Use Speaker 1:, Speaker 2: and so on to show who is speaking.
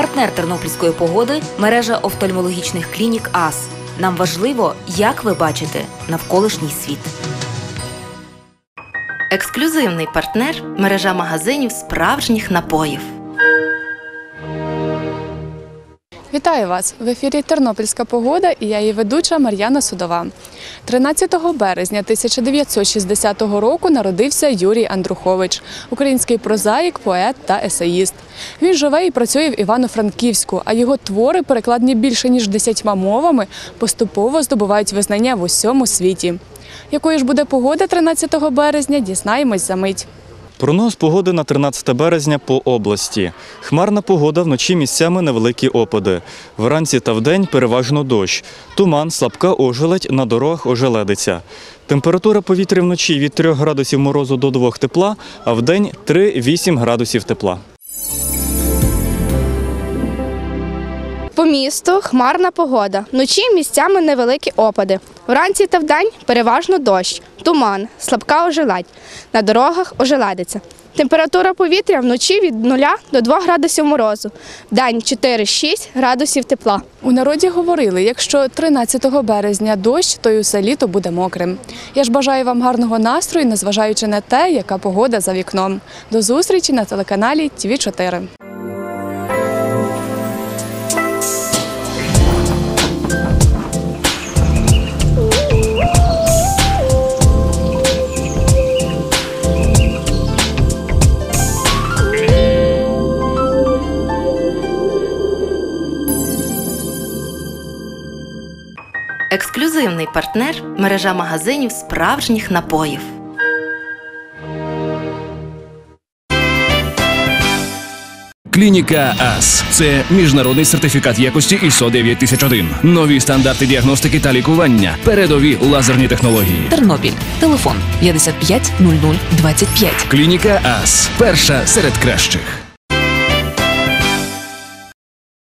Speaker 1: Партнер тернопільської погоди – мережа офтальмологічних клінік АС. Нам важливо, як ви бачите навколишній світ.
Speaker 2: Ексклюзивний партнер – мережа магазинів справжніх напоїв.
Speaker 3: Вітаю вас! В ефірі «Тернопільська погода» і я її ведуча Мар'яна Судова. 13 березня 1960 року народився Юрій Андрухович – український прозаїк, поет та есеїст. Він живе і працює в Івано-Франківську, а його твори, перекладені більше ніж 10 мовами, поступово здобувають визнання в усьому світі. Якою ж буде погода 13 березня, дізнаємось за мить.
Speaker 4: Прогноз погоди на 13 березня по області. Хмарна погода, вночі місцями невеликі опади. Вранці та вдень переважно дощ. Туман, слабка ожеледь, на дорогах ожеледиця. Температура повітря вночі від 3 градусів морозу до 2 тепла, а вдень 3-8 градусів тепла.
Speaker 5: По місту хмарна погода. Вночі місцями невеликі опади. Вранці та вдень переважно дощ, туман, слабка ожеледь. На дорогах ожеледиця. Температура повітря вночі від 0 до 2 градусів морозу. Вдень 4-6 градусів тепла.
Speaker 3: У народі говорили, якщо 13 березня дощ, то й усе літо буде мокрим. Я ж бажаю вам гарного настрою, незважаючи на те, яка погода за вікном. До зустрічі на телеканалі ТВ4.
Speaker 2: Ексклюзивний партнер – мережа магазинів справжніх напоїв.
Speaker 6: Клініка АС – це міжнародний сертифікат якості ISO 9001. Нові стандарти діагностики та лікування. Передові лазерні технології.
Speaker 7: Тернопіль. Телефон 55 00 25.
Speaker 6: Клініка АС – перша серед кращих.